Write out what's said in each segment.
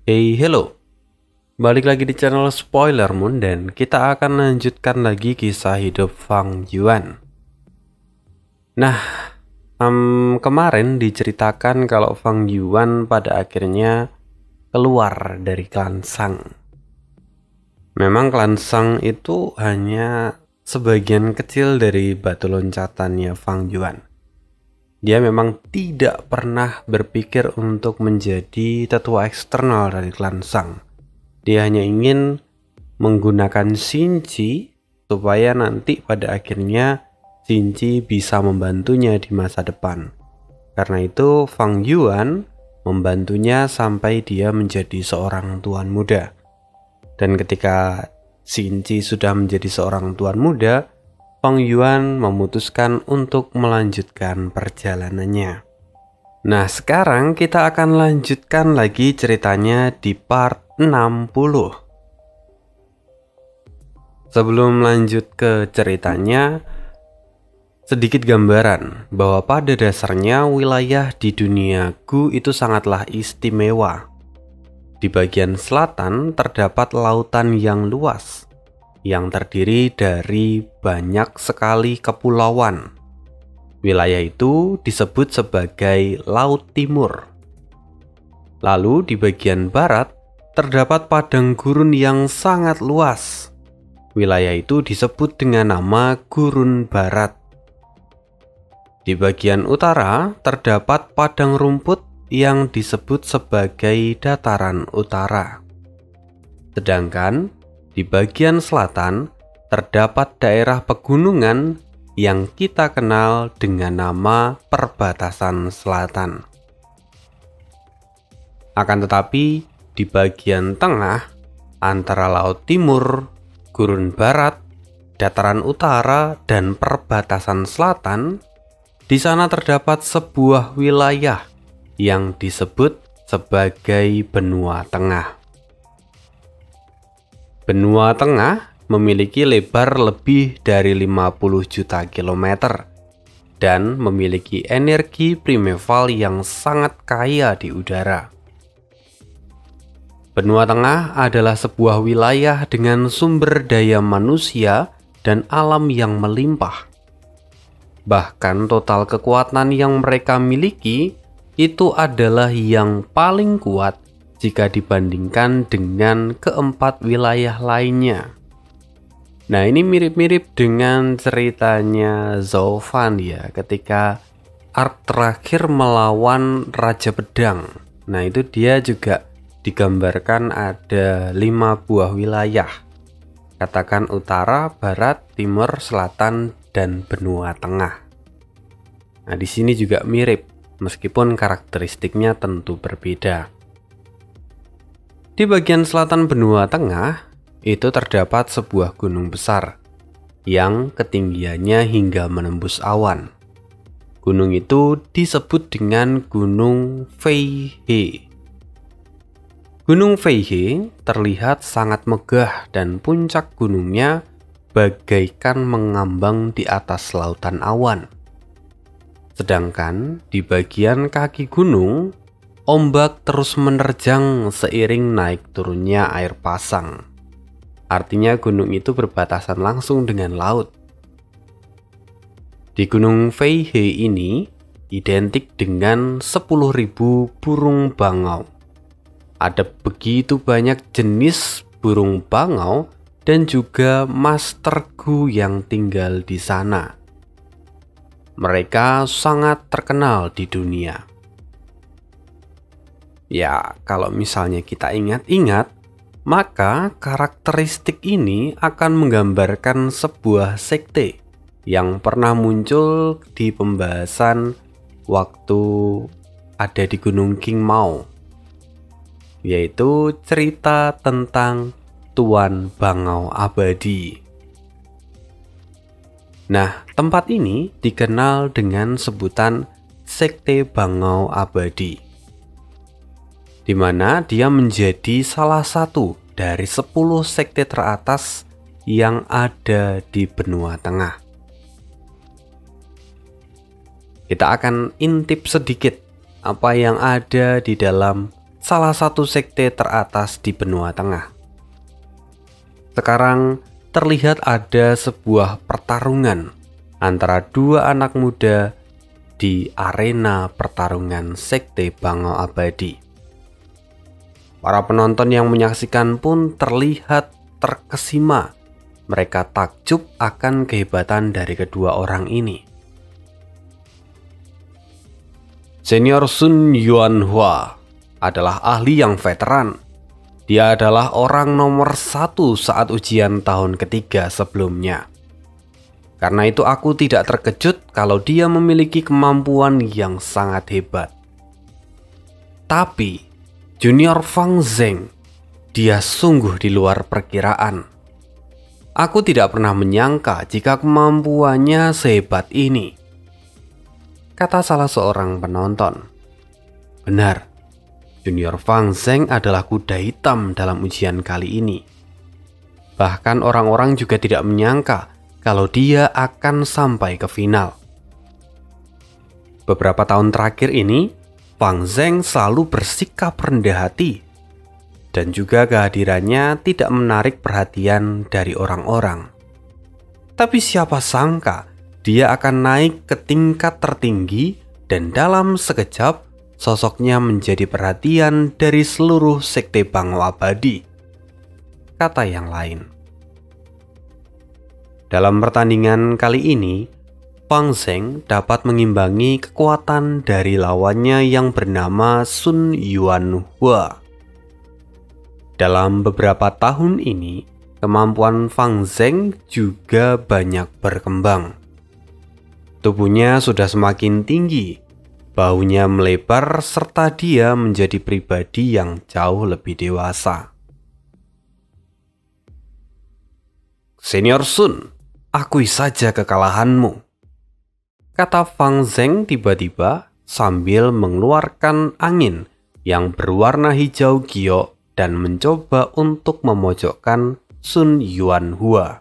Hey, hello. Balik lagi di channel Spoiler Moon dan kita akan lanjutkan lagi kisah hidup Fang Yuan. Nah, kemarin diceritakan kalau Fang Yuan pada akhirnya keluar dari klan Shang. Memang klan Shang itu hanya sebagian kecil dari batu loncatannya Fang Yuan. Dia memang tidak pernah berpikir untuk menjadi tetua eksternal dari klan Shang. Dia hanya ingin menggunakan Xinji supaya nanti pada akhirnya Xinji bisa membantunya di masa depan. Karena itu Fang Yuan membantunya sampai dia menjadi seorang tuan muda. Dan ketika Xinji sudah menjadi seorang tuan muda, Fang Yuan memutuskan untuk melanjutkan perjalanannya. Nah, sekarang kita akan lanjutkan lagi ceritanya di part 60. Sebelum lanjut ke ceritanya, sedikit gambaran bahwa pada dasarnya wilayah di dunia Gu itu sangatlah istimewa. Di bagian selatan terdapat lautan yang luas, yang terdiri dari banyak sekali kepulauan. Wilayah itu disebut sebagai Laut Timur. Lalu di bagian barat terdapat padang gurun yang sangat luas. Wilayah itu disebut dengan nama Gurun Barat. Di bagian utara terdapat padang rumput yang disebut sebagai Dataran Utara. Sedangkan di bagian selatan terdapat daerah pegunungan yang kita kenal dengan nama Perbatasan Selatan. Akan tetapi di bagian tengah antara Laut Timur, Gurun Barat, Dataran Utara, dan Perbatasan Selatan, di sana terdapat sebuah wilayah yang disebut sebagai Benua Tengah. Benua Tengah memiliki lebar lebih dari 50 juta kilometer dan memiliki energi primeval yang sangat kaya di udara. Benua Tengah adalah sebuah wilayah dengan sumber daya manusia dan alam yang melimpah. Bahkan total kekuatan yang mereka miliki itu adalah yang paling kuat jika dibandingkan dengan keempat wilayah lainnya. Nah, ini mirip-mirip dengan ceritanya Zhao Fan ya, ketika arc terakhir melawan Raja Pedang. Nah, itu dia juga digambarkan ada 5 buah wilayah. Katakan utara, barat, timur, selatan, dan benua tengah. Nah, di sini juga mirip, meskipun karakteristiknya tentu berbeda. Di bagian selatan benua tengah, itu terdapat sebuah gunung besar yang ketinggiannya hingga menembus awan. Gunung itu disebut dengan Gunung Feihe. Gunung Feihe terlihat sangat megah dan puncak gunungnya bagaikan mengambang di atas lautan awan. Sedangkan di bagian kaki gunung, ombak terus menerjang seiring naik turunnya air pasang. Artinya gunung itu berbatasan langsung dengan laut. Di Gunung Feihe ini identik dengan 10.000 burung bangau. Ada begitu banyak jenis burung bangau dan juga master Gu yang tinggal di sana. Mereka sangat terkenal di dunia. Ya, kalau misalnya kita ingat-ingat, maka karakteristik ini akan menggambarkan sebuah sekte yang pernah muncul di pembahasan waktu ada di Gunung Qingmao, yaitu cerita tentang Tuan Bangau Abadi. Nah, tempat ini dikenal dengan sebutan Sekte Bangau Abadi, di mana dia menjadi salah satu dari 10 sekte teratas yang ada di benua tengah. Kita akan intip sedikit apa yang ada di dalam salah satu sekte teratas di benua tengah. Sekarang terlihat ada sebuah pertarungan antara dua anak muda di arena pertarungan sekte Bangau Abadi. Para penonton yang menyaksikan pun terlihat terkesima. Mereka takjub akan kehebatan dari kedua orang ini. Senior Sun Yuanhua adalah ahli yang veteran. Dia adalah orang nomor 1 saat ujian tahun ketiga sebelumnya. Karena itu aku tidak terkejut kalau dia memiliki kemampuan yang sangat hebat. Tapi Junior Fang Zheng, dia sungguh di luar perkiraan. Aku tidak pernah menyangka jika kemampuannya sehebat ini, kata salah seorang penonton. Benar, Junior Fang Zheng adalah kuda hitam dalam ujian kali ini. Bahkan orang-orang juga tidak menyangka kalau dia akan sampai ke final. Beberapa tahun terakhir ini, Fang Zheng selalu bersikap rendah hati, dan juga kehadirannya tidak menarik perhatian dari orang-orang. Tapi siapa sangka dia akan naik ke tingkat tertinggi dan dalam sekejap sosoknya menjadi perhatian dari seluruh sekte Bangau Abadi, kata yang lain. Dalam pertandingan kali ini, Fang Zheng dapat mengimbangi kekuatan dari lawannya yang bernama Sun Yuanhua. Dalam beberapa tahun ini, kemampuan Fang Zheng juga banyak berkembang. Tubuhnya sudah semakin tinggi, baunya melebar, serta dia menjadi pribadi yang jauh lebih dewasa. Senior Sun, akui saja kekalahanmu, kata Fang Zheng tiba-tiba sambil mengeluarkan angin yang berwarna hijau giok dan mencoba untuk memojokkan Sun Yuanhua.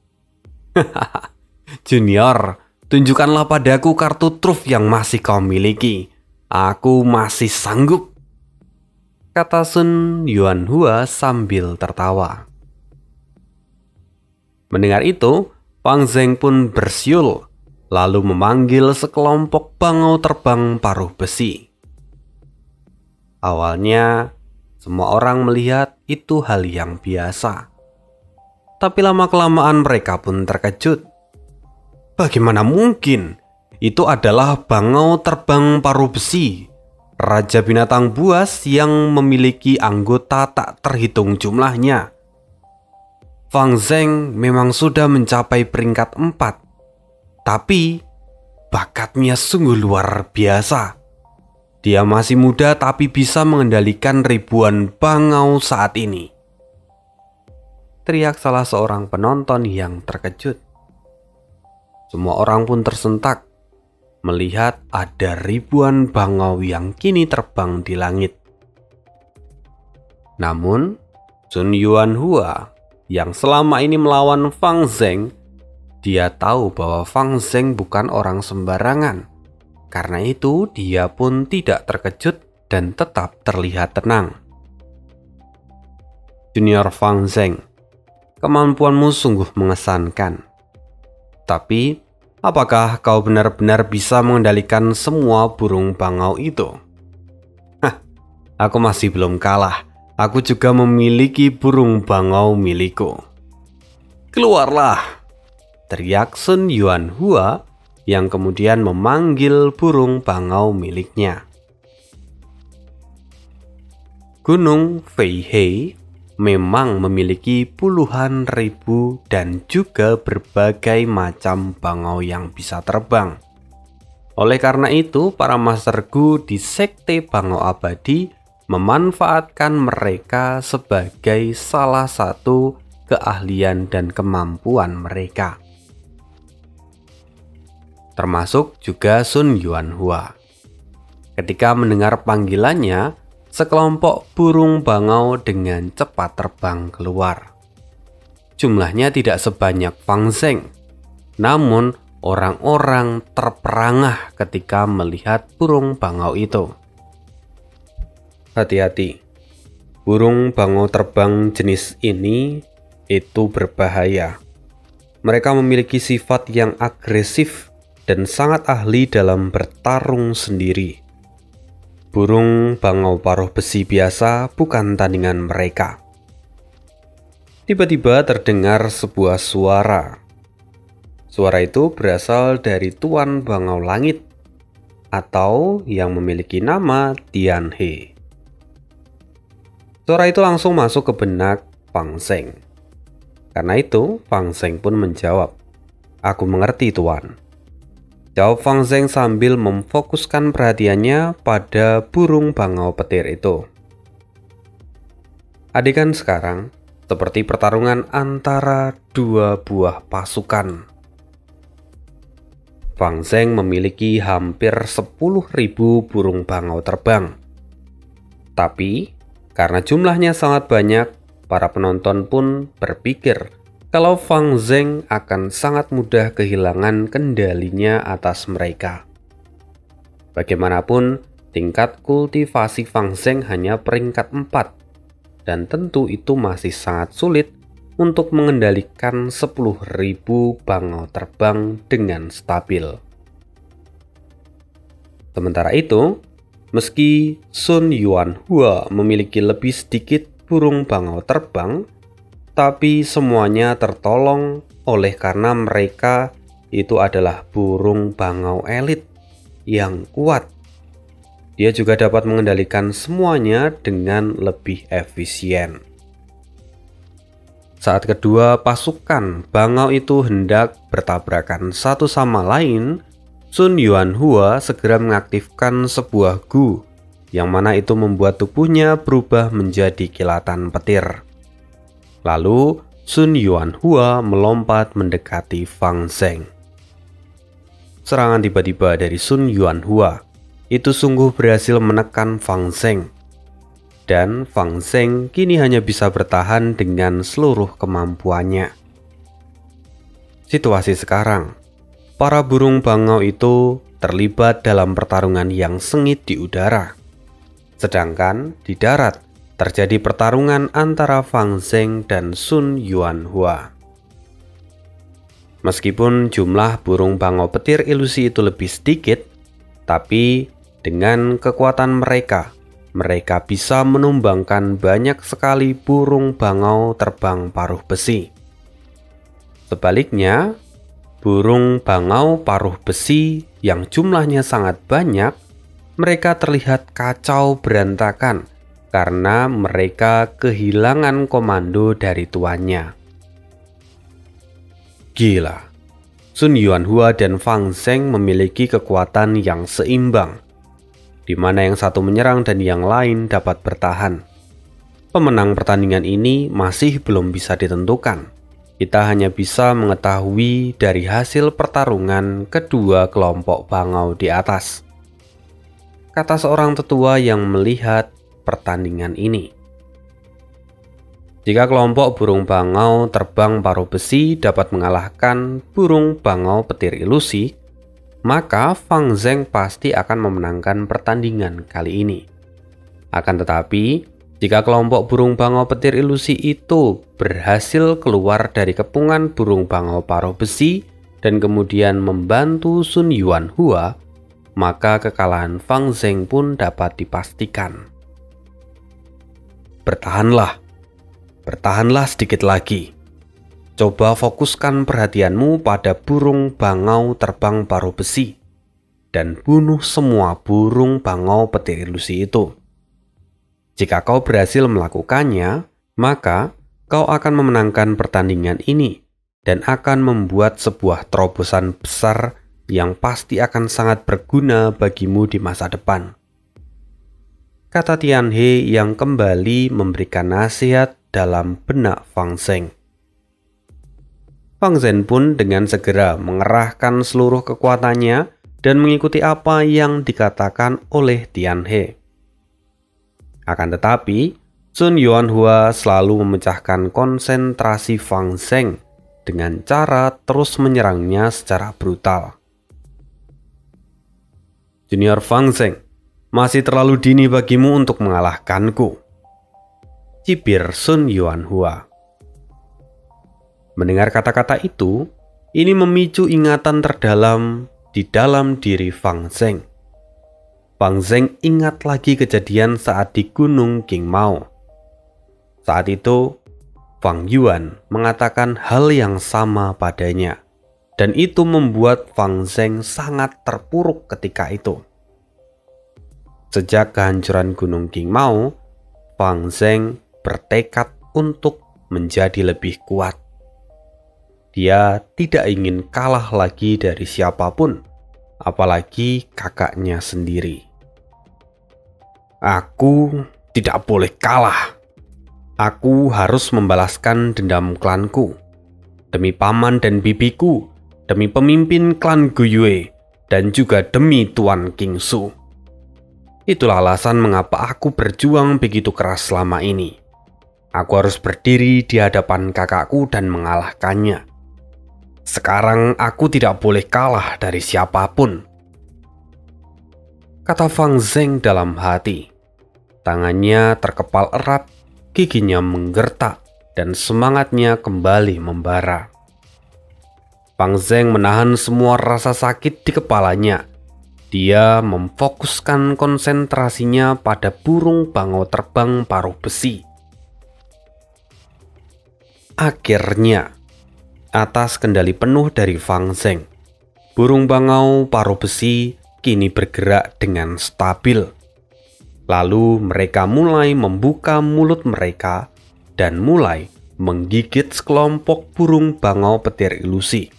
Junior, tunjukkanlah padaku kartu truf yang masih kau miliki. Aku masih sanggup, kata Sun Yuanhua sambil tertawa. Mendengar itu, Fang Zheng pun bersiul, lalu memanggil sekelompok bangau terbang paruh besi. Awalnya, semua orang melihat itu hal yang biasa. Tapi lama-kelamaan mereka pun terkejut. Bagaimana mungkin? Itu adalah bangau terbang paruh besi, raja binatang buas yang memiliki anggota tak terhitung jumlahnya. Fang Zheng memang sudah mencapai peringkat 4, tapi bakatnya sungguh luar biasa. Dia masih muda tapi bisa mengendalikan ribuan bangau saat ini, teriak salah seorang penonton yang terkejut. Semua orang pun tersentak melihat ada ribuan bangau yang kini terbang di langit. Namun, Sun Yuanhua yang selama ini melawan Fang Zheng, dia tahu bahwa Fang Zheng bukan orang sembarangan. Karena itu, dia pun tidak terkejut dan tetap terlihat tenang. Junior Fang Zheng, kemampuanmu sungguh mengesankan. Tapi, apakah kau benar-benar bisa mengendalikan semua burung bangau itu? Aku masih belum kalah. Aku juga memiliki burung bangau milikku. Keluarlah, teriak Sun Yuanhua yang kemudian memanggil burung bangau miliknya. Gunung Feihei memang memiliki puluhan ribu dan juga berbagai macam bangau yang bisa terbang. Oleh karena itu, para Master Gu di Sekte Bangau Abadi memanfaatkan mereka sebagai salah satu keahlian dan kemampuan mereka. Termasuk juga Sun Yuanhua. Ketika mendengar panggilannya, sekelompok burung bangau dengan cepat terbang keluar. Jumlahnya tidak sebanyak Fang Zheng, namun orang-orang terperangah ketika melihat burung bangau itu. Hati-hati, burung bangau terbang jenis ini itu berbahaya. Mereka memiliki sifat yang agresif dan sangat ahli dalam bertarung sendiri. Burung bangau paruh besi biasa bukan tandingan mereka. Tiba-tiba terdengar sebuah suara. Suara itu berasal dari Tuan Bangau Langit atau yang memiliki nama Tianhe. Suara itu langsung masuk ke benak Fang Zeng. Karena itu, Fang Zeng pun menjawab, "Aku mengerti, Tuan." Jawab Fang Zeng sambil memfokuskan perhatiannya pada burung bangau petir itu. Adegan sekarang seperti pertarungan antara dua buah pasukan. Fang Zeng memiliki hampir 10.000 burung bangau terbang. Tapi, karena jumlahnya sangat banyak, para penonton pun berpikir kalau Fang Zeng akan sangat mudah kehilangan kendalinya atas mereka. Bagaimanapun, tingkat kultivasi Fang Zeng hanya peringkat 4, dan tentu itu masih sangat sulit untuk mengendalikan 10.000 bangau terbang dengan stabil. Sementara itu, meski Sun Yuanhua memiliki lebih sedikit burung bangau terbang, tapi semuanya tertolong oleh karena mereka itu adalah burung bangau elit yang kuat. Dia juga dapat mengendalikan semuanya dengan lebih efisien. Saat kedua pasukan bangau itu hendak bertabrakan satu sama lain, Sun Yuanhua segera mengaktifkan sebuah gu, yang mana itu membuat tubuhnya berubah menjadi kilatan petir. Lalu Sun Yuanhua melompat mendekati Fang Zeng. Serangan tiba-tiba dari Sun Yuanhua itu sungguh berhasil menekan Fang Zeng. Dan Fang Zeng kini hanya bisa bertahan dengan seluruh kemampuannya. Situasi sekarang, para burung bangau itu terlibat dalam pertarungan yang sengit di udara. Sedangkan di darat terjadi pertarungan antara Fang Zeng dan Sun Yuanhua. Meskipun jumlah burung bangau petir ilusi itu lebih sedikit, tapi dengan kekuatan mereka bisa menumbangkan banyak sekali burung bangau terbang paruh besi. Sebaliknya, burung bangau paruh besi yang jumlahnya sangat banyak, mereka terlihat kacau berantakan karena mereka kehilangan komando dari tuannya. Gila, Sun Yuanhua dan Fang Zeng memiliki kekuatan yang seimbang, di mana yang satu menyerang dan yang lain dapat bertahan. Pemenang pertandingan ini masih belum bisa ditentukan. Kita hanya bisa mengetahui dari hasil pertarungan kedua kelompok bangau di atas. Kata seorang tetua yang melihat pertandingan ini. Jika kelompok burung bangau terbang paruh besi dapat mengalahkan burung bangau petir ilusi, maka Fang Zeng pasti akan memenangkan pertandingan kali ini. Akan tetapi, jika kelompok burung bangau petir ilusi itu berhasil keluar dari kepungan burung bangau paruh besi dan kemudian membantu Sun Yuanhua, maka kekalahan Fang Zeng pun dapat dipastikan. Bertahanlah sedikit lagi. Coba fokuskan perhatianmu pada burung bangau terbang paruh besi dan bunuh semua burung bangau petir ilusi itu. Jika kau berhasil melakukannya, maka kau akan memenangkan pertandingan ini dan akan membuat sebuah terobosan besar yang pasti akan sangat berguna bagimu di masa depan. Kata Tianhe yang kembali memberikan nasihat dalam benak Fang Zeng. Fang Zeng pun dengan segera mengerahkan seluruh kekuatannya dan mengikuti apa yang dikatakan oleh Tianhe. Akan tetapi, Sun Yuanhua selalu memecahkan konsentrasi Fang Zeng dengan cara terus menyerangnya secara brutal. Junior Fang Zeng, Masih terlalu dini bagimu untuk mengalahkanku, cibir Sun Yuanhua. Mendengar kata-kata itu, ini memicu ingatan terdalam di dalam diri Fang Zheng. Fang Zheng ingat lagi kejadian saat di Gunung Qingmao. Saat itu, Fang Yuan mengatakan hal yang sama padanya, dan itu membuat Fang Zheng sangat terpuruk ketika itu. Sejak kehancuran Gunung Qingmao, Fang Zheng bertekad untuk menjadi lebih kuat. Dia tidak ingin kalah lagi dari siapapun, apalagi kakaknya sendiri. Aku tidak boleh kalah. Aku harus membalaskan dendam klanku. Demi paman dan bibiku, demi pemimpin klan Guyue, dan juga demi Tuan Qingsu. Itulah alasan mengapa aku berjuang begitu keras selama ini. Aku harus berdiri di hadapan kakakku dan mengalahkannya. Sekarang aku tidak boleh kalah dari siapapun, kata Fang Zheng dalam hati. Tangannya terkepal erat, giginya menggertak, dan semangatnya kembali membara. Fang Zheng menahan semua rasa sakit di kepalanya. Dia memfokuskan konsentrasinya pada burung bangau terbang paruh besi. Akhirnya, atas kendali penuh dari Fang Zheng, burung bangau paruh besi kini bergerak dengan stabil. Lalu mereka mulai membuka mulut mereka dan mulai menggigit sekelompok burung bangau petir ilusi.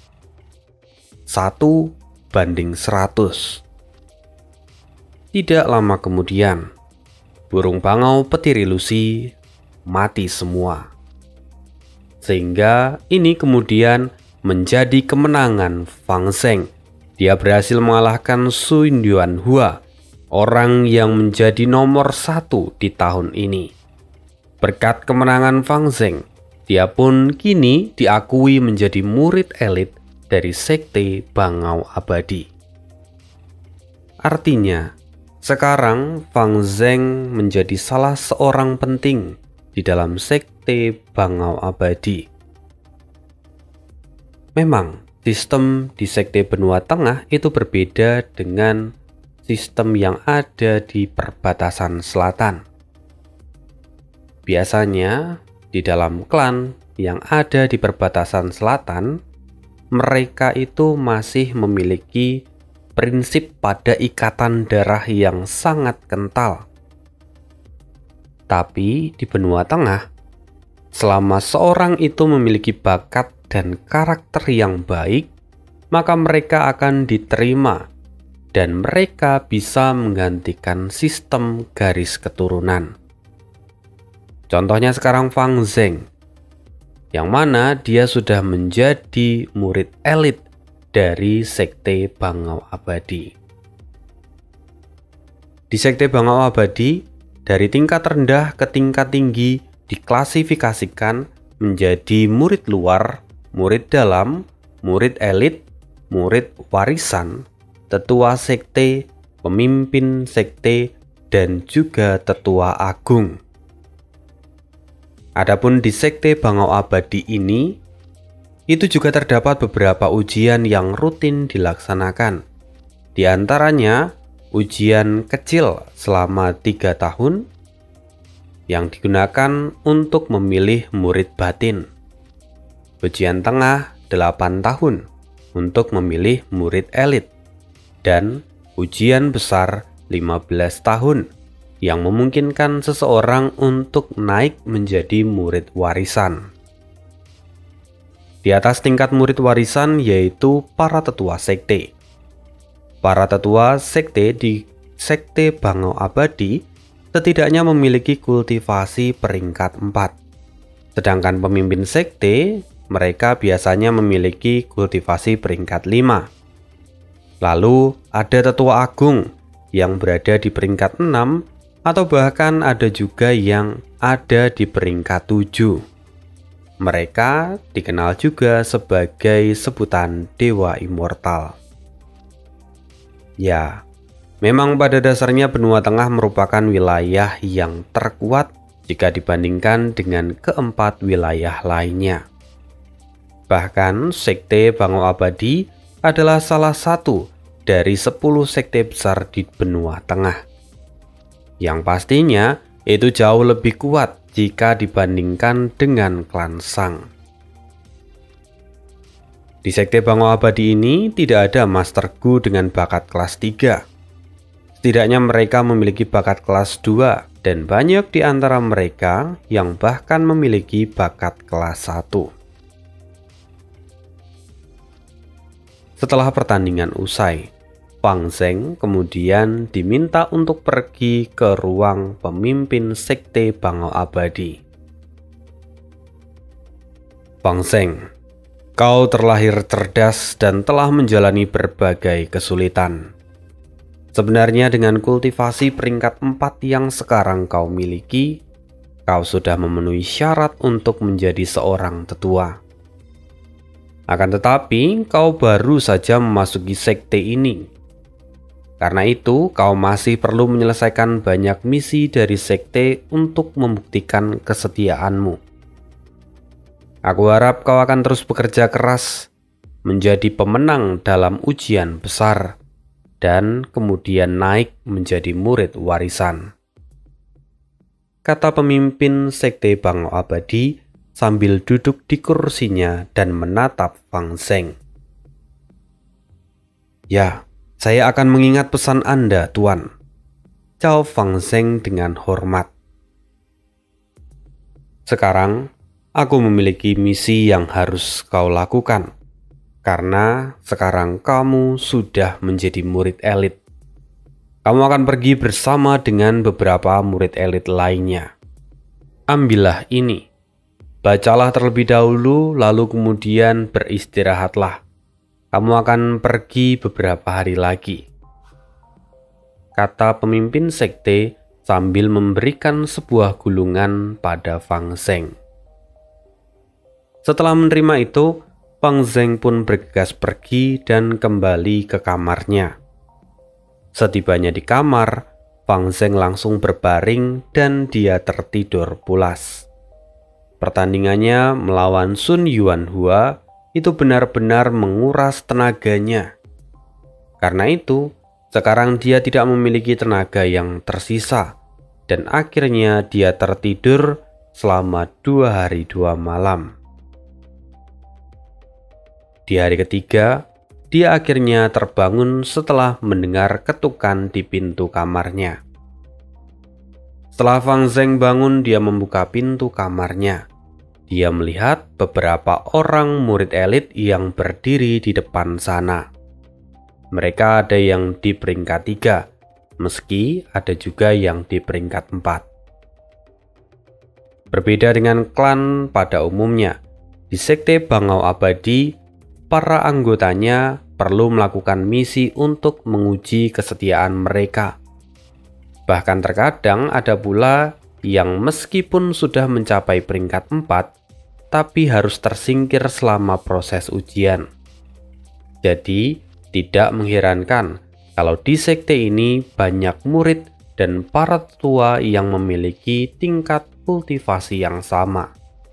1:100. Tidak lama kemudian, burung bangau petir ilusi mati semua. Sehingga ini kemudian menjadi kemenangan Fang Zheng. Dia berhasil mengalahkan Sun Yuanhua, orang yang menjadi nomor 1 di tahun ini. Berkat kemenangan Fang Zheng, dia pun kini diakui menjadi murid elit dari Sekte Bangau Abadi. Artinya, sekarang Fang Zheng menjadi salah seorang penting di dalam Sekte Bangau Abadi. Memang, sistem di Sekte Benua Tengah itu berbeda dengan sistem yang ada di perbatasan selatan. Biasanya, di dalam klan yang ada di perbatasan selatan, mereka itu masih memiliki prinsip pada ikatan darah yang sangat kental. Tapi di benua tengah, selama seorang itu memiliki bakat dan karakter yang baik, maka mereka akan diterima dan mereka bisa menggantikan sistem garis keturunan. Contohnya sekarang Fang Zheng, yang mana dia sudah menjadi murid elit dari Sekte Bangau Abadi. Di Sekte Bangau Abadi, dari tingkat rendah ke tingkat tinggi diklasifikasikan menjadi murid luar, murid dalam, murid elit, murid warisan, tetua sekte, pemimpin sekte, dan juga tetua agung. Adapun di Sekte Bangau Abadi ini, itu juga terdapat beberapa ujian yang rutin dilaksanakan. Di antaranya, ujian kecil selama 3 tahun yang digunakan untuk memilih murid batin. Ujian tengah 8 tahun untuk memilih murid elit. Dan ujian besar 15 tahun yang memungkinkan seseorang untuk naik menjadi murid warisan. Di atas tingkat murid warisan yaitu para tetua sekte. Para tetua sekte di Sekte Bangau Abadi setidaknya memiliki kultivasi peringkat 4. Sedangkan pemimpin sekte, mereka biasanya memiliki kultivasi peringkat 5. Lalu ada tetua agung yang berada di peringkat 6 atau bahkan ada juga yang ada di peringkat 7. Mereka dikenal juga sebagai sebutan Dewa Immortal. Ya, Memang pada dasarnya benua tengah merupakan wilayah yang terkuat jika dibandingkan dengan keempat wilayah lainnya. Bahkan Sekte Bangau Abadi adalah salah satu dari 10 sekte besar di benua tengah. Yang pastinya itu jauh lebih kuat jika dibandingkan dengan klan Shang. Di Sekte Bangau Abadi ini tidak ada Master Gu dengan bakat kelas 3. Setidaknya mereka memiliki bakat kelas 2 dan banyak di antara mereka yang bahkan memiliki bakat kelas 1. Setelah pertandingan usai, Fang Zheng kemudian diminta untuk pergi ke ruang pemimpin Sekte Bangau Abadi. Fang Zheng, kau terlahir cerdas dan telah menjalani berbagai kesulitan. Sebenarnya dengan kultivasi peringkat 4 yang sekarang kau miliki, kau sudah memenuhi syarat untuk menjadi seorang tetua. Akan tetapi, kau baru saja memasuki sekte ini. Karena itu, kau masih perlu menyelesaikan banyak misi dari sekte untuk membuktikan kesetiaanmu. Aku harap kau akan terus bekerja keras, menjadi pemenang dalam ujian besar, dan kemudian naik menjadi murid warisan, kata pemimpin Sekte Bangau Abadi sambil duduk di kursinya dan menatap Fang Zheng. Ya, saya akan mengingat pesan Anda, Tuan, jawab Fang Zheng dengan hormat. Sekarang, aku memiliki misi yang harus kau lakukan, karena sekarang kamu sudah menjadi murid elit. Kamu akan pergi bersama dengan beberapa murid elit lainnya. Ambillah ini. Bacalah terlebih dahulu, lalu kemudian beristirahatlah. Kamu akan pergi beberapa hari lagi, kata pemimpin sekte sambil memberikan sebuah gulungan pada Fang Zheng. Setelah menerima itu, Fang Zheng pun bergegas pergi dan kembali ke kamarnya. Setibanya di kamar, Fang Zheng langsung berbaring dan dia tertidur pulas. Pertandingannya melawan Sun Yuanhua itu benar-benar menguras tenaganya. Karena itu, sekarang dia tidak memiliki tenaga yang tersisa, dan akhirnya dia tertidur selama 2 hari 2 malam. Di hari ketiga, dia akhirnya terbangun setelah mendengar ketukan di pintu kamarnya. Setelah Fang Zheng bangun, dia membuka pintu kamarnya. Dia melihat beberapa orang murid elit yang berdiri di depan sana. Mereka ada yang di peringkat 3, meski ada juga yang di peringkat 4. Berbeda dengan klan pada umumnya, di Sekte Bangau Abadi, para anggotanya perlu melakukan misi untuk menguji kesetiaan mereka. Bahkan terkadang ada pula yang meskipun sudah mencapai peringkat 4, tapi harus tersingkir selama proses ujian. Jadi, tidak mengherankan kalau di sekte ini banyak murid dan para tetua yang memiliki tingkat kultivasi yang sama.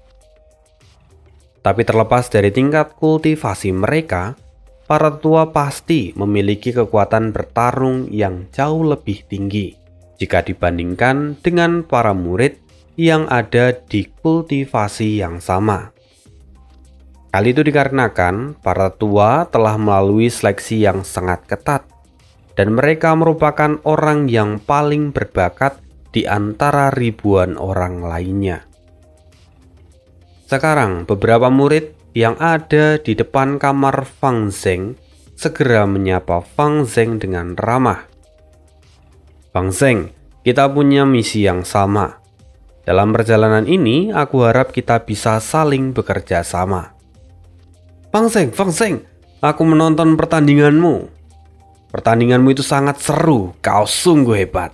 Tapi terlepas dari tingkat kultivasi mereka, para tetua pasti memiliki kekuatan bertarung yang jauh lebih tinggi jika dibandingkan dengan para murid yang ada di kultivasi yang sama. Hal itu dikarenakan para tua telah melalui seleksi yang sangat ketat, dan mereka merupakan orang yang paling berbakat di antara ribuan orang lainnya. Sekarang beberapa murid yang ada di depan kamar Fang Zheng segera menyapa Fang Zheng dengan ramah. Fang Zheng, kita punya misi yang sama. Dalam perjalanan ini, aku harap kita bisa saling bekerja sama. Fang Zheng, aku menonton pertandinganmu. Pertandinganmu itu sangat seru, kau sungguh hebat.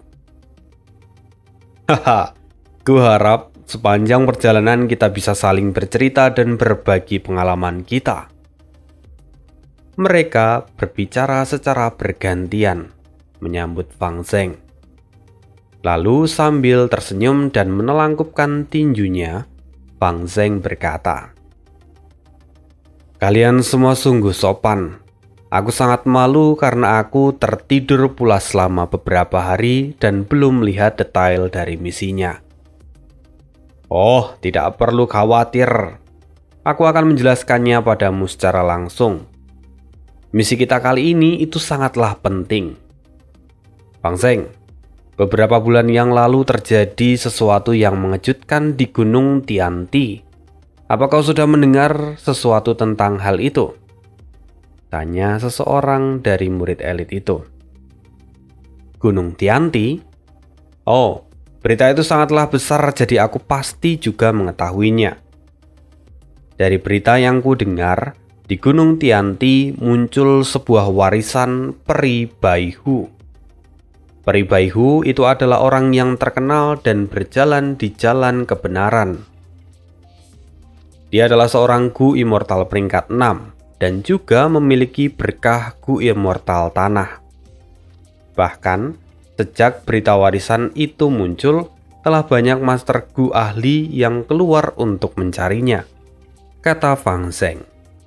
Haha, ku harap sepanjang perjalanan kita bisa saling bercerita dan berbagi pengalaman kita. Mereka berbicara secara bergantian. menyambut Fang Zeng. Lalu sambil tersenyum dan menelangkupkan tinjunya, Fang Zeng berkata, "Kalian semua sungguh sopan. Aku sangat malu karena aku tertidur pula selama beberapa hari dan belum melihat detail dari misinya." "Oh, tidak perlu khawatir. Aku akan menjelaskannya padamu secara langsung. Misi kita kali ini itu sangatlah penting. Fang Zeng, beberapa bulan yang lalu terjadi sesuatu yang mengejutkan di Gunung Tianti. Apa kau sudah mendengar sesuatu tentang hal itu?" tanya seseorang dari murid elit itu. "Gunung Tianti? Oh, berita itu sangatlah besar, jadi aku pasti juga mengetahuinya. Dari berita yang ku dengar, di Gunung Tianti muncul sebuah warisan Peri Baihu. Peri Baihu itu adalah orang yang terkenal dan berjalan di jalan kebenaran. Dia adalah seorang Gu Immortal peringkat 6 dan juga memiliki berkah Gu Immortal tanah. Bahkan, sejak berita warisan itu muncul, telah banyak Master Gu ahli yang keluar untuk mencarinya," kata Fang Zeng.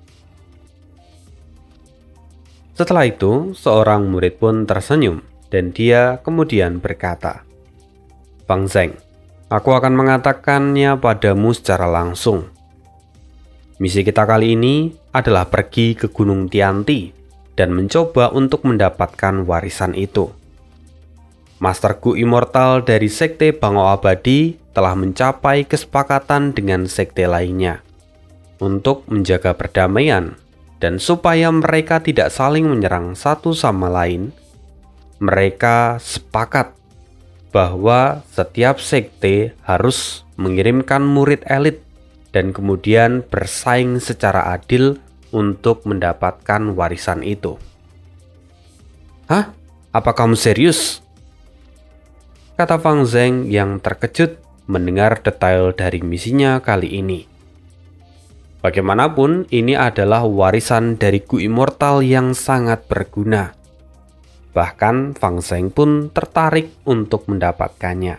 Setelah itu, seorang murid pun tersenyum dan dia kemudian berkata, "Fang Zeng, aku akan mengatakannya padamu secara langsung. Misi kita kali ini adalah pergi ke Gunung Tianti dan mencoba untuk mendapatkan warisan itu. Master Gu Immortal dari Sekte Bangau Abadi telah mencapai kesepakatan dengan sekte lainnya untuk menjaga perdamaian dan supaya mereka tidak saling menyerang satu sama lain. Mereka sepakat bahwa setiap sekte harus mengirimkan murid elit dan kemudian bersaing secara adil untuk mendapatkan warisan itu." "Hah? Apa kamu serius?" kata Fang Zeng yang terkejut mendengar detail dari misinya kali ini. Bagaimanapun, ini adalah warisan dari Gu Immortal yang sangat berguna. Bahkan Fang Zeng pun tertarik untuk mendapatkannya.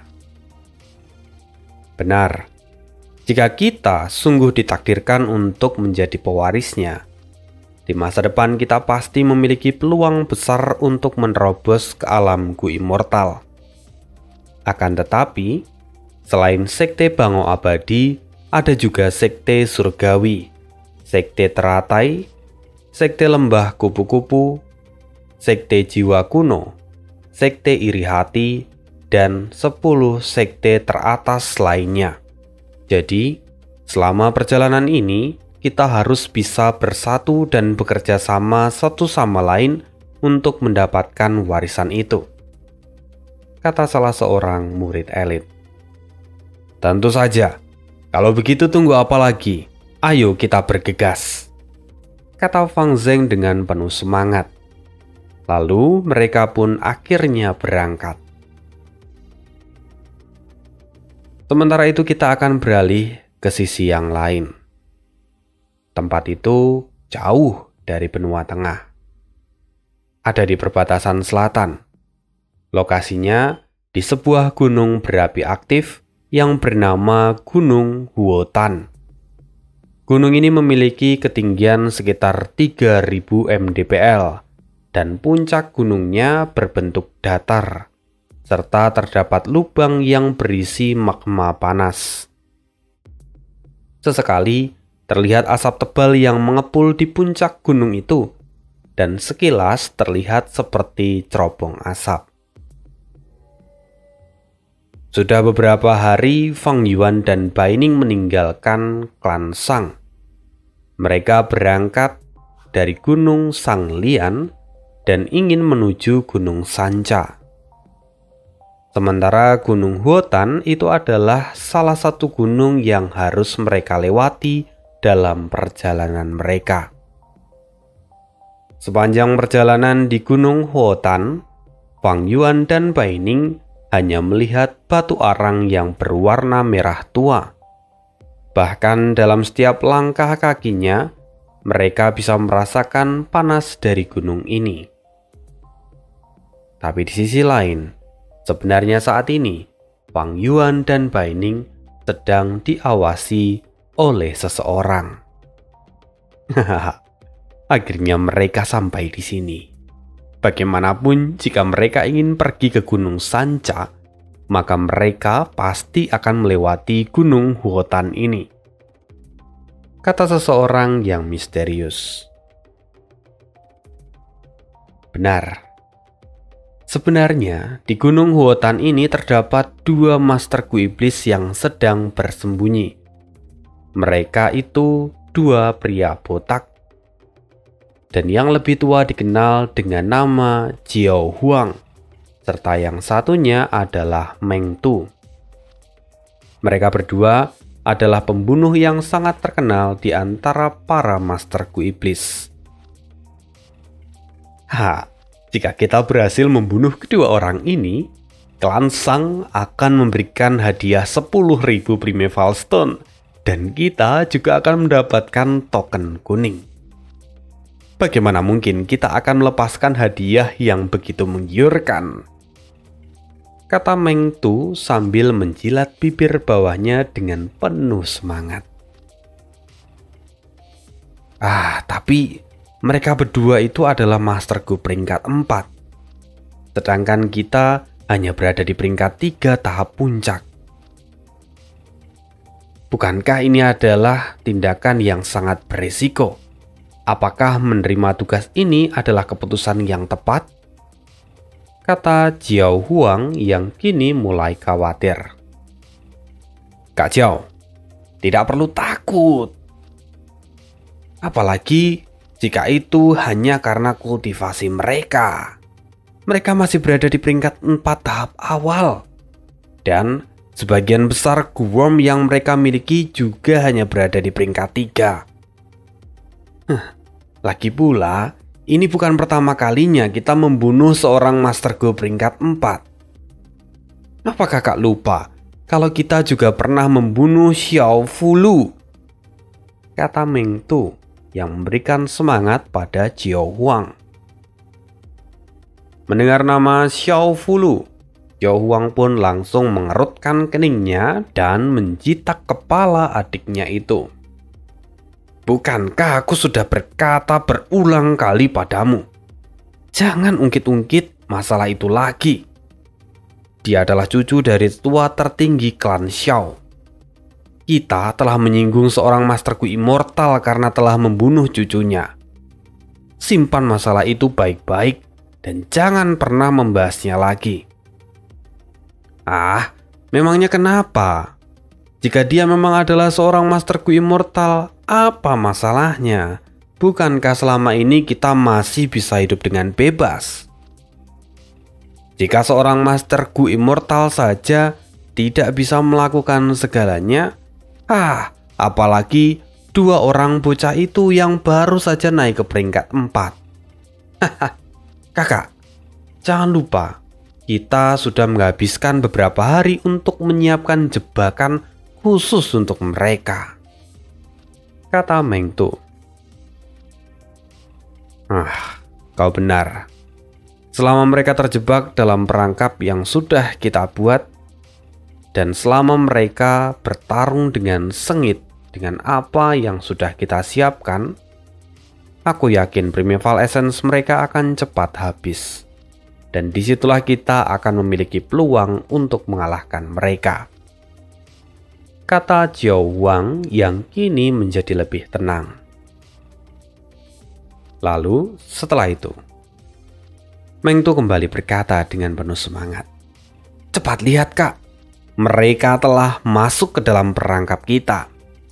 Benar, jika kita sungguh ditakdirkan untuk menjadi pewarisnya, di masa depan kita pasti memiliki peluang besar untuk menerobos ke alam Gu Immortal. Akan tetapi, selain Sekte Bangau Abadi, ada juga Sekte Surgawi, Sekte Teratai, Sekte Lembah Kupu-Kupu, Sekte Jiwa Kuno, Sekte Iri Hati, dan 10 sekte teratas lainnya. Jadi, selama perjalanan ini, kita harus bisa bersatu dan bekerja sama satu sama lain untuk mendapatkan warisan itu, kata salah seorang murid elit. "Tentu saja. Kalau begitu tunggu apa lagi? Ayo kita bergegas," kata Fang Zeng dengan penuh semangat. Lalu mereka pun akhirnya berangkat. Sementara itu kita akan beralih ke sisi yang lain. Tempat itu jauh dari benua tengah. Ada di perbatasan selatan. Lokasinya di sebuah gunung berapi aktif yang bernama Gunung Huotan. Gunung ini memiliki ketinggian sekitar 3000 mdpl dan puncak gunungnya berbentuk datar, serta terdapat lubang yang berisi magma panas. Sesekali terlihat asap tebal yang mengepul di puncak gunung itu, dan sekilas terlihat seperti cerobong asap. Sudah beberapa hari Fang Yuan dan Bai Ning meninggalkan klan Sang. Mereka berangkat dari Gunung Sanglian dan ingin menuju Gunung Sanca. Sementara Gunung Huotan itu adalah salah satu gunung yang harus mereka lewati dalam perjalanan mereka. Sepanjang perjalanan di Gunung Huotan, Fang Yuan dan Bai Ning hanya melihat batu arang yang berwarna merah tua. Bahkan dalam setiap langkah kakinya, mereka bisa merasakan panas dari gunung ini. Tapi di sisi lain, sebenarnya saat ini Fang Yuan dan Bai Ning sedang diawasi oleh seseorang. Akhirnya mereka sampai di sini. Bagaimanapun, jika mereka ingin pergi ke Gunung Sanca, maka mereka pasti akan melewati Gunung Huotan ini, kata seseorang yang misterius. Benar. Sebenarnya, di Gunung Huotan ini terdapat dua Master Gu Iblis yang sedang bersembunyi. Mereka itu dua pria botak, dan yang lebih tua dikenal dengan nama Jiao Huang, serta yang satunya adalah Meng Tu. Mereka berdua adalah pembunuh yang sangat terkenal di antara para Master Gu Iblis. Jika kita berhasil membunuh kedua orang ini, klan Shang akan memberikan hadiah 10.000 Primeval Stone, dan kita juga akan mendapatkan token kuning. Bagaimana mungkin kita akan melepaskan hadiah yang begitu menggiurkan? Kata Meng Tu sambil menjilat bibir bawahnya dengan penuh semangat. Tapi mereka berdua itu adalah Master Gu peringkat 4. Sedangkan kita hanya berada di peringkat 3 tahap puncak. Bukankah ini adalah tindakan yang sangat berisiko? Apakah menerima tugas ini adalah keputusan yang tepat? Kata Jiao Huang yang kini mulai khawatir. Kak Jiao, tidak perlu takut. Apalagi jika itu hanya karena kultivasi mereka. Mereka masih berada di peringkat 4 tahap awal. Dan sebagian besar Guworm yang mereka miliki juga hanya berada di peringkat 3. Lagi pula, ini bukan pertama kalinya kita membunuh seorang Master Gu peringkat 4. Apa kakak lupa kalau kita juga pernah membunuh Xiao Fulu? Kata Meng Tu yang memberikan semangat pada Jiao Huang. Mendengar nama Xiao Fulu, Jiao Huang pun langsung mengerutkan keningnya dan menjitak kepala adiknya itu. Bukankah aku sudah berkata berulang kali padamu? Jangan ungkit-ungkit masalah itu lagi. Dia adalah cucu dari tua tertinggi klan Xiao. Kita telah menyinggung seorang Master Gu Immortal karena telah membunuh cucunya. Simpan masalah itu baik-baik dan jangan pernah membahasnya lagi. Memangnya kenapa? Jika dia memang adalah seorang Master Gu Immortal, apa masalahnya? Bukankah selama ini kita masih bisa hidup dengan bebas? Jika seorang Master Gu Immortal saja tidak bisa melakukan segalanya, apalagi dua orang bocah itu yang baru saja naik ke peringkat 4. Kakak, jangan lupa, kita sudah menghabiskan beberapa hari untuk menyiapkan jebakan khusus untuk mereka, kata Meng Tu. Kau benar. Selama mereka terjebak dalam perangkap yang sudah kita buat, dan selama mereka bertarung dengan sengit dengan apa yang sudah kita siapkan, aku yakin Primeval Essence mereka akan cepat habis. Dan disitulah kita akan memiliki peluang untuk mengalahkan mereka, kata Jiao Huang yang kini menjadi lebih tenang. Lalu setelah itu, Meng Tu kembali berkata dengan penuh semangat. Cepat lihat kak, mereka telah masuk ke dalam perangkap kita.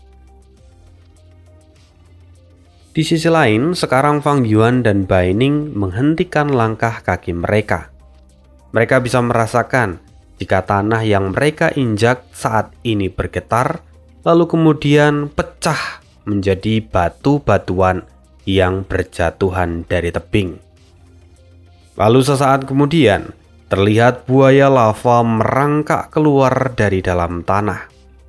Di sisi lain, sekarang Fang Yuan dan Bai Ning menghentikan langkah kaki mereka. Mereka bisa merasakan jika tanah yang mereka injak saat ini bergetar, lalu kemudian pecah menjadi batu-batuan yang berjatuhan dari tebing. Lalu sesaat kemudian, terlihat buaya lava merangkak keluar dari dalam tanah.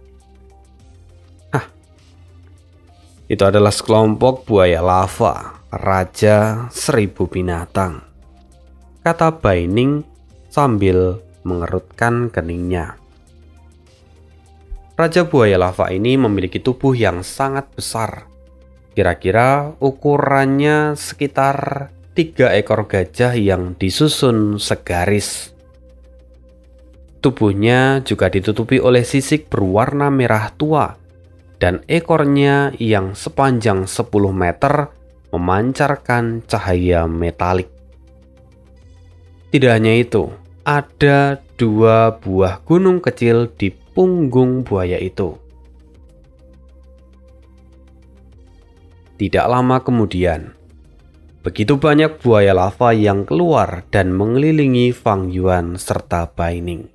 Itu adalah sekelompok buaya lava, Raja 1000 binatang, kata Baining sambil mengerutkan keningnya. Raja buaya lava ini memiliki tubuh yang sangat besar. Kira-kira ukurannya sekitar 3 ekor gajah yang disusun segaris. Tubuhnya juga ditutupi oleh sisik berwarna merah tua, dan ekornya yang sepanjang 10 meter memancarkan cahaya metalik. Tidak hanya itu, ada 2 buah gunung kecil di punggung buaya itu. Tidak lama kemudian, begitu banyak buaya lava yang keluar dan mengelilingi Fang Yuan serta Baining.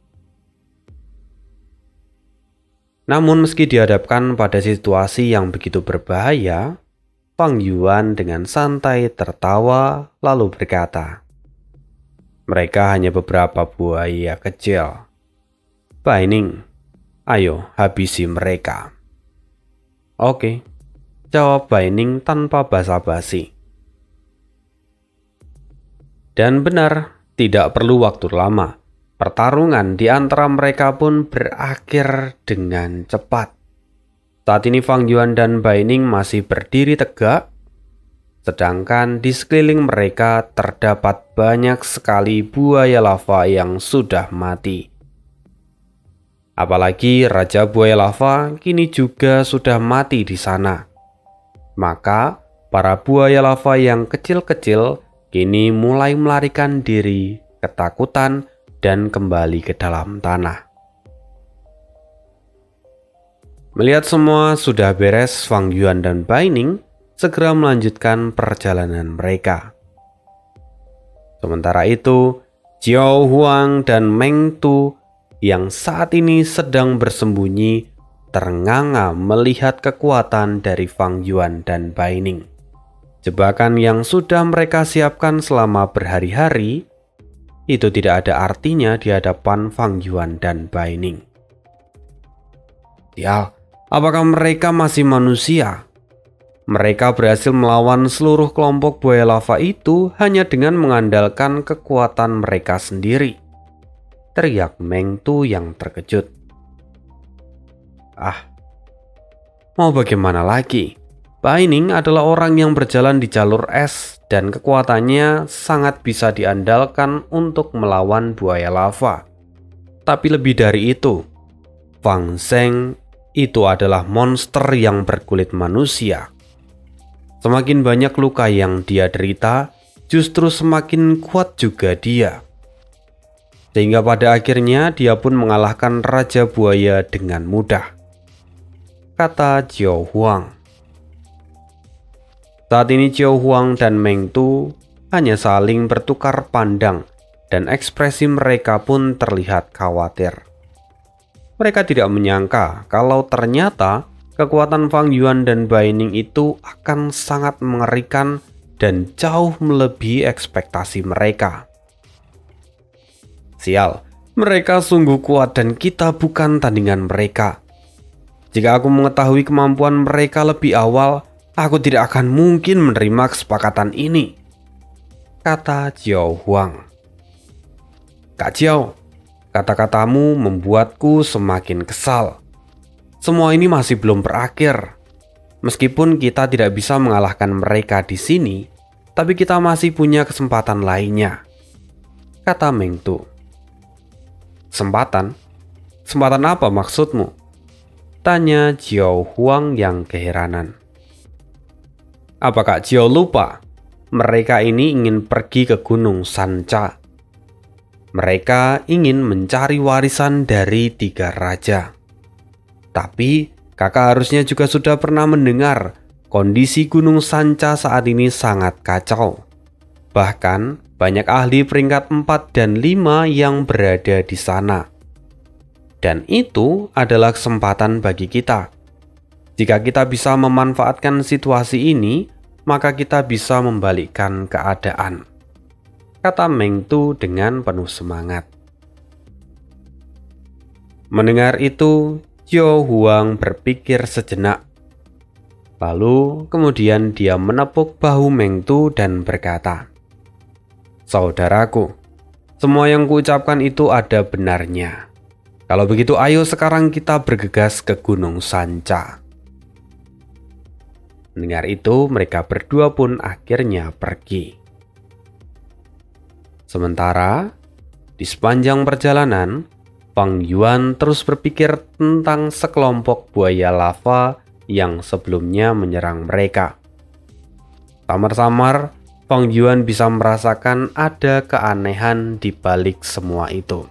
Namun meski dihadapkan pada situasi yang begitu berbahaya, Fang Yuan dengan santai tertawa lalu berkata, "Mereka hanya beberapa buaya kecil. Baining, ayo habisi mereka." "Oke," jawab Baining tanpa basa-basi. Dan benar, tidak perlu waktu lama. Pertarungan di antara mereka pun berakhir dengan cepat. Saat ini Fang Yuan dan Baining masih berdiri tegak, sedangkan di sekeliling mereka terdapat banyak sekali buaya lava yang sudah mati. Apalagi Raja Buaya Lava kini juga sudah mati di sana. Maka para buaya lava yang kecil-kecil kini mulai melarikan diri ketakutan dan kembali ke dalam tanah. Melihat semua sudah beres, Fang Yuan dan Baining segera melanjutkan perjalanan mereka. Sementara itu, Jiao Huang dan Meng Tu yang saat ini sedang bersembunyi ternganga melihat kekuatan dari Fang Yuan dan Baining. Jebakan yang sudah mereka siapkan selama berhari-hari itu tidak ada artinya di hadapan Fang Yuan dan Baining. "Sial, apakah mereka masih manusia? Mereka berhasil melawan seluruh kelompok buaya lava itu hanya dengan mengandalkan kekuatan mereka sendiri," teriak Meng Tu yang terkejut. Mau bagaimana lagi? Baining adalah orang yang berjalan di jalur es dan kekuatannya sangat bisa diandalkan untuk melawan buaya lava. Tapi lebih dari itu, Fang Zheng itu adalah monster yang berkulit manusia. Semakin banyak luka yang dia derita, justru semakin kuat juga dia. Sehingga pada akhirnya dia pun mengalahkan Raja Buaya dengan mudah, kata Jiao Huang. Saat ini Jiao Huang dan Meng Tu hanya saling bertukar pandang dan ekspresi mereka pun terlihat khawatir. Mereka tidak menyangka kalau ternyata kekuatan Fang Yuan dan Baining itu akan sangat mengerikan dan jauh melebihi ekspektasi mereka. Sial, mereka sungguh kuat dan kita bukan tandingan mereka. Jika aku mengetahui kemampuan mereka lebih awal, aku tidak akan mungkin menerima kesepakatan ini, kata Jiao Huang. "Kak Jiao, kata-katamu membuatku semakin kesal. Semua ini masih belum berakhir. Meskipun kita tidak bisa mengalahkan mereka di sini, tapi kita masih punya kesempatan lainnya," kata Meng Tu. "Kesempatan? Kesempatan apa maksudmu?" tanya Jiao Huang yang keheranan. "Apakah Jiao lupa? Mereka ini ingin pergi ke Gunung Sanca. Mereka ingin mencari warisan dari 3 raja. Tapi kakak harusnya juga sudah pernah mendengar kondisi Gunung Sanca saat ini sangat kacau. Bahkan banyak ahli peringkat 4 dan 5 yang berada di sana. Dan itu adalah kesempatan bagi kita. Jika kita bisa memanfaatkan situasi ini, maka kita bisa membalikkan keadaan," kata Meng Tu dengan penuh semangat. Mendengar itu, Jiao Huang berpikir sejenak. Lalu kemudian dia menepuk bahu Meng Tu dan berkata, "Saudaraku, Semua yang kuucapkan itu ada benarnya. Kalau begitu ayo sekarang kita bergegas ke Gunung Sanca. Mendengar itu, mereka berdua pun akhirnya pergi. Sementara di sepanjang perjalanan, Fang Yuan terus berpikir tentang sekelompok buaya lava yang sebelumnya menyerang mereka. Samar-samar, Fang Yuan bisa merasakan ada keanehan di balik semua itu.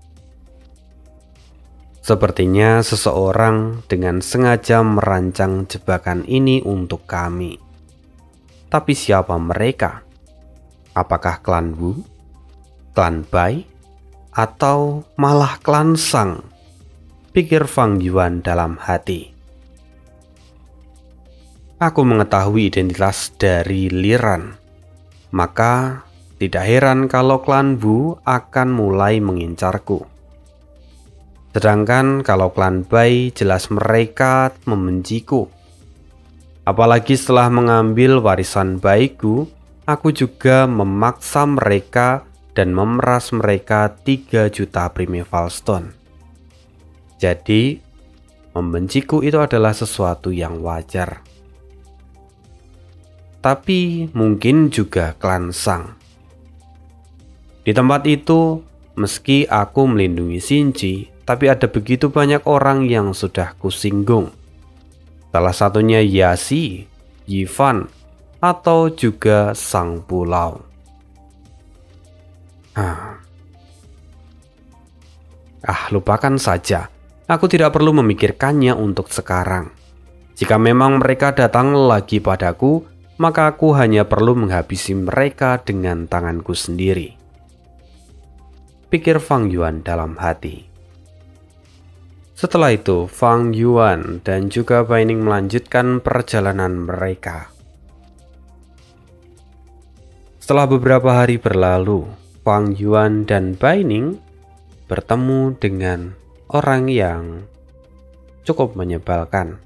Sepertinya seseorang dengan sengaja merancang jebakan ini untuk kami. Tapi siapa mereka? Apakah klan Wu, klan Bai, atau malah klan Sang? Pikir Fang Yuan dalam hati. Aku mengetahui identitas dari Liran, maka tidak heran kalau klan Wu akan mulai mengincarku. Sedangkan kalau klan Bai jelas mereka membenciku. Apalagi setelah mengambil warisan Baiku, aku juga memaksa mereka dan memeras mereka 3 juta Primeval Stone. Jadi, membenciku itu adalah sesuatu yang wajar. Tapi mungkin juga klan Sang. Di tempat itu, meski aku melindungi Xinji, tapi ada begitu banyak orang yang sudah kusinggung. Salah satunya Yasi, Yifan, atau juga Sang Pulau. Lupakan saja. Aku tidak perlu memikirkannya untuk sekarang. Jika memang mereka datang lagi padaku, maka aku hanya perlu menghabisi mereka dengan tanganku sendiri. Pikir Fang Yuan dalam hati. Setelah itu, Fang Yuan dan juga Baining melanjutkan perjalanan mereka. Setelah beberapa hari berlalu, Fang Yuan dan Baining bertemu dengan orang yang cukup menyebalkan.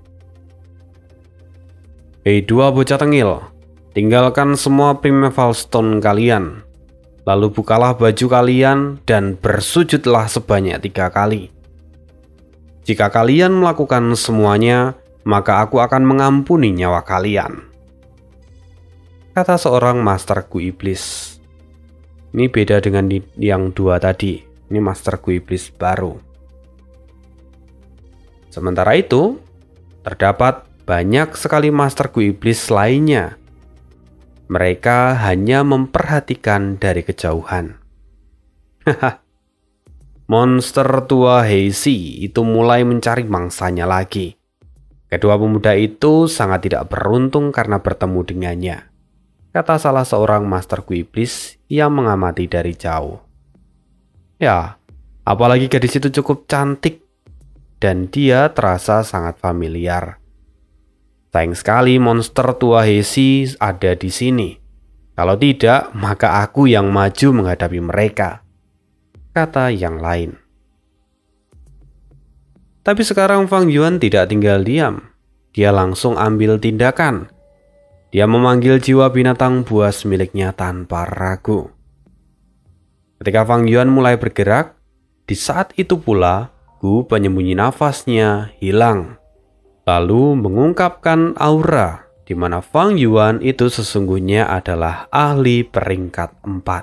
Hei dua bocah tengil, tinggalkan semua Primeval Stone kalian. Lalu bukalah baju kalian dan bersujudlah sebanyak 3 kali. Jika kalian melakukan semuanya, maka aku akan mengampuni nyawa kalian. Kata seorang Master Gu Iblis. Ini beda dengan yang 2 tadi. Ini Master Gu Iblis baru. Sementara itu, terdapat banyak sekali Master Gu Iblis lainnya. Mereka hanya memperhatikan dari kejauhan. Monster tua Heishi itu mulai mencari mangsanya lagi. Kedua pemuda itu sangat tidak beruntung karena bertemu dengannya, kata salah seorang Master Gu Iblis yang mengamati dari jauh. Ya, apalagi gadis itu cukup cantik dan dia terasa sangat familiar. Sayang sekali monster tua Heishi ada di sini. Kalau tidak, maka aku yang maju menghadapi mereka, kata yang lain. Tapi sekarang Fang Yuan tidak tinggal diam. Dia langsung ambil tindakan. Dia memanggil jiwa binatang buas miliknya tanpa ragu. Ketika Fang Yuan mulai bergerak, di saat itu pula Gu penyembunyi nafasnya hilang. Lalu mengungkapkan aura di mana Fang Yuan itu sesungguhnya adalah ahli peringkat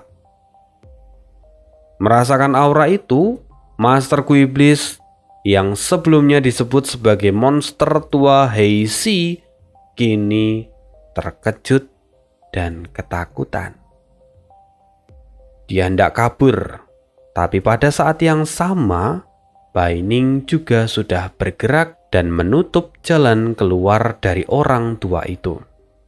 4. Merasakan aura itu, Master Gu Iblis yang sebelumnya disebut sebagai monster tua Heishi kini terkejut dan ketakutan. Dia hendak kabur, tapi pada saat yang sama, Baining juga sudah bergerak dan menutup jalan keluar dari orang tua itu.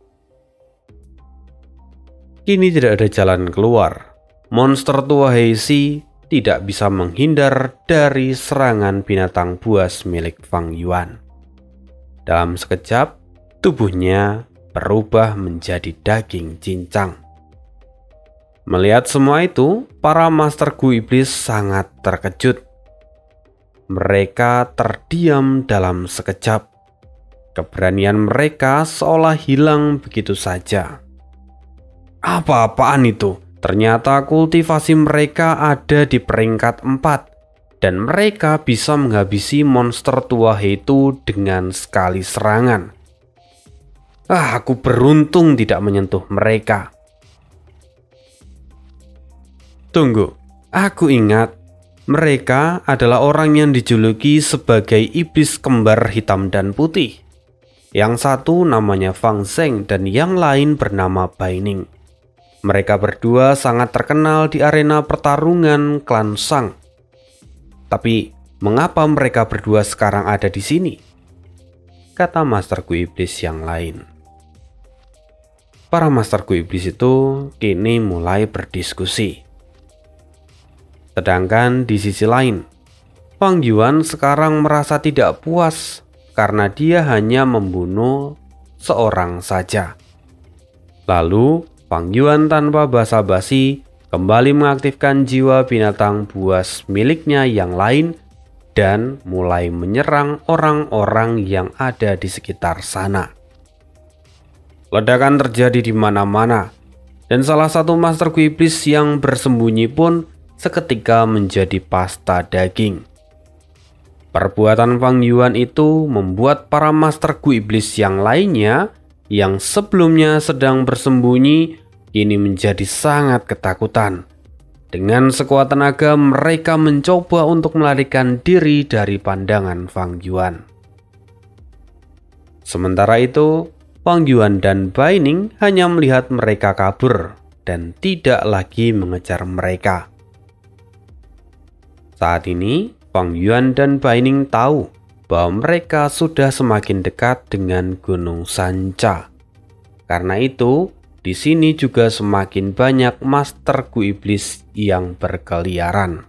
Kini tidak ada jalan keluar. Monster tua Heishi tidak bisa menghindar dari serangan binatang buas milik Fang Yuan. Dalam sekejap, tubuhnya berubah menjadi daging cincang. Melihat semua itu, para Master Gu Iblis sangat terkejut. Mereka terdiam dalam sekejap. Keberanian mereka seolah hilang begitu saja. Apa-apaan itu? Ternyata kultivasi mereka ada di peringkat 4 dan mereka bisa menghabisi monster tua itu dengan sekali serangan. Aku beruntung tidak menyentuh mereka. Tunggu, aku ingat. Mereka adalah orang yang dijuluki sebagai iblis kembar hitam dan putih. Yang satu namanya Fang Zheng dan yang lain bernama Bai Ning. Mereka berdua sangat terkenal di arena pertarungan klan Shang. Tapi mengapa mereka berdua sekarang ada di sini? Kata masterku iblis yang lain. Para masterku iblis itu kini mulai berdiskusi. Sedangkan di sisi lain, Fang Yuan sekarang merasa tidak puas karena dia hanya membunuh seorang saja. Lalu Fang Yuan tanpa basa-basi kembali mengaktifkan jiwa binatang buas miliknya yang lain dan mulai menyerang orang-orang yang ada di sekitar sana. Ledakan terjadi di mana-mana dan salah satu masterku iblis yang bersembunyi pun seketika menjadi pasta daging. Perbuatan Fang Yuan itu membuat para masterku iblis yang lainnya yang sebelumnya sedang bersembunyi kini menjadi sangat ketakutan. Dengan sekuat tenaga mereka mencoba untuk melarikan diri dari pandangan Fang Yuan. Sementara itu, Fang Yuan dan Bai Ning hanya melihat mereka kabur dan tidak lagi mengejar mereka. Saat ini, Fang Yuan dan Bai Ning tahu bahwa mereka sudah semakin dekat dengan Gunung Sanca. Karena itu, di sini juga semakin banyak masterku iblis yang berkeliaran.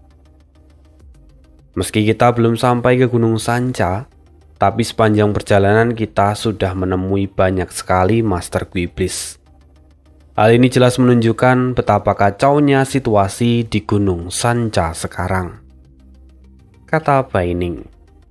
Meski kita belum sampai ke Gunung Sanca, tapi sepanjang perjalanan kita sudah menemui banyak sekali masterku iblis. Hal ini jelas menunjukkan betapa kacaunya situasi di Gunung Sanca sekarang, kata Bai Ning.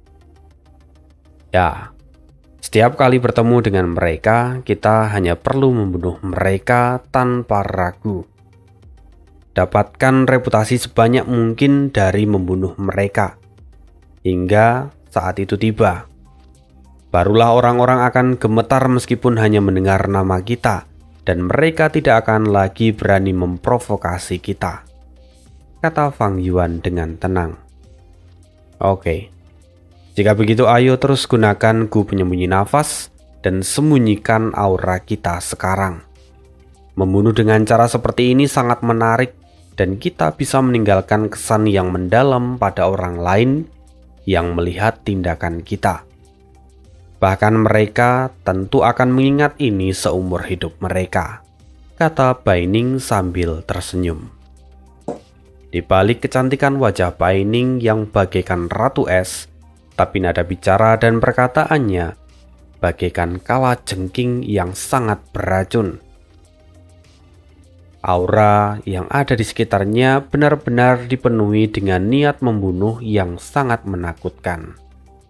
Ya, setiap kali bertemu dengan mereka, kita hanya perlu membunuh mereka tanpa ragu. Dapatkan reputasi sebanyak mungkin dari membunuh mereka, hingga saat itu tiba. Barulah orang-orang akan gemetar meskipun hanya mendengar nama kita. Dan mereka tidak akan lagi berani memprovokasi kita, kata Fang Yuan dengan tenang. Oke, jika begitu ayo terus gunakan Gu penyembunyi nafas dan sembunyikan aura kita sekarang. Membunuh dengan cara seperti ini sangat menarik dan kita bisa meninggalkan kesan yang mendalam pada orang lain yang melihat tindakan kita. Bahkan mereka tentu akan mengingat ini seumur hidup mereka, kata Bai Ning sambil tersenyum. Di balik kecantikan wajah Bai Ning yang bagaikan ratu es, tapi nada bicara dan perkataannya bagaikan kalajengking yang sangat beracun. Aura yang ada di sekitarnya benar-benar dipenuhi dengan niat membunuh yang sangat menakutkan.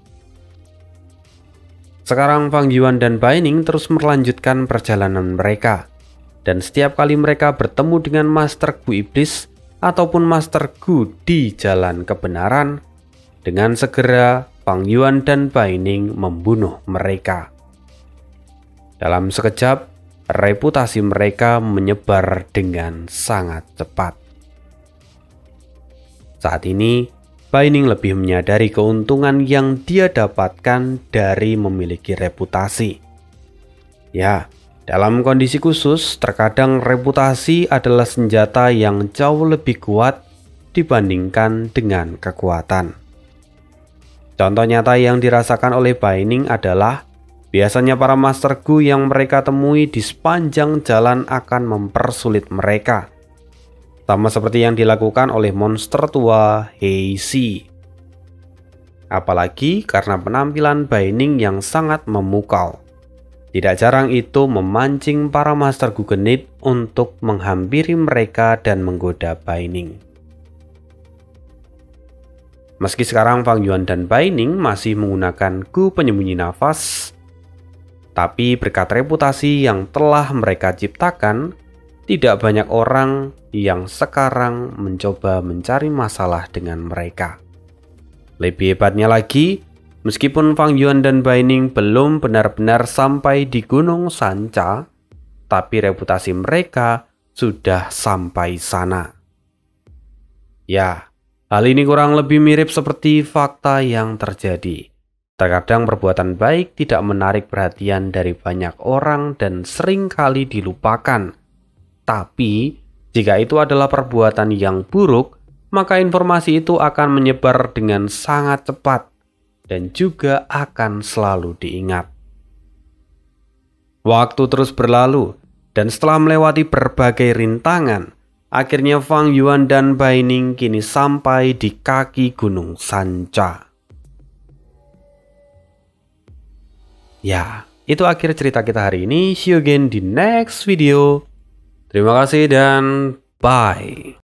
Sekarang Fang Yuan dan Bai Ning terus melanjutkan perjalanan mereka. Dan setiap kali mereka bertemu dengan Master Gu Iblis ataupun Master Gu di jalan kebenaran, dengan segera Fang Yuan dan Bai Ning membunuh mereka. Dalam sekejap, reputasi mereka menyebar dengan sangat cepat. Saat ini, Bai Ning lebih menyadari keuntungan yang dia dapatkan dari memiliki reputasi. Ya, dalam kondisi khusus, terkadang reputasi adalah senjata yang jauh lebih kuat dibandingkan dengan kekuatan. Contoh nyata yang dirasakan oleh Bai Ning adalah biasanya para Master Gu yang mereka temui di sepanjang jalan akan mempersulit mereka. Sama seperti yang dilakukan oleh monster tua Hei Si. Apalagi karena penampilan Bai Ning yang sangat memukau. Tidak jarang itu memancing para Master Gu genit untuk menghampiri mereka dan menggoda Bai Ning. Meski sekarang Fang Yuan dan Bai Ning masih menggunakan Gu penyembunyi nafas, tapi berkat reputasi yang telah mereka ciptakan, tidak banyak orang yang sekarang mencoba mencari masalah dengan mereka. Lebih hebatnya lagi, meskipun Fang Yuan dan Bai Ning belum benar-benar sampai di Gunung Sanca, tapi reputasi mereka sudah sampai sana. Ya, hal ini kurang lebih mirip seperti fakta yang terjadi. Terkadang perbuatan baik tidak menarik perhatian dari banyak orang dan sering kali dilupakan. Tapi, jika itu adalah perbuatan yang buruk, maka informasi itu akan menyebar dengan sangat cepat dan juga akan selalu diingat. Waktu terus berlalu, dan setelah melewati berbagai rintangan, akhirnya Fang Yuan dan Bai Ning kini sampai di kaki Gunung Sanca. Ya, itu akhir cerita kita hari ini. See you again di next video. Terima kasih dan bye.